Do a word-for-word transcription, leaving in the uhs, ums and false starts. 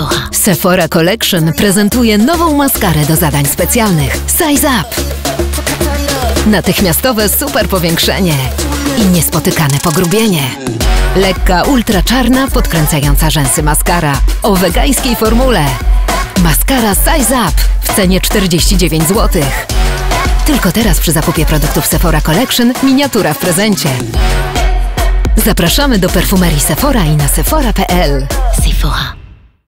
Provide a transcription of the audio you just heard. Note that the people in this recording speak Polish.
Sephora. Sephora Collection prezentuje nową maskarę do zadań specjalnych Size Up. Natychmiastowe super powiększenie i niespotykane pogrubienie. Lekka, ultraczarna, podkręcająca rzęsy maskara o wegańskiej formule. Maskara Size Up w cenie czterdzieści dziewięć złotych. Tylko teraz przy zakupie produktów Sephora Collection miniatura w prezencie. Zapraszamy do perfumerii Sephora i na sephora kropka p l. Sephora.